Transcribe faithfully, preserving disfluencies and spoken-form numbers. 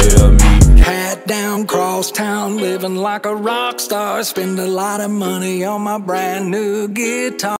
yeah, me. Hat down, cross town, living like a rock star. Spend a lot of money on my brand new guitar.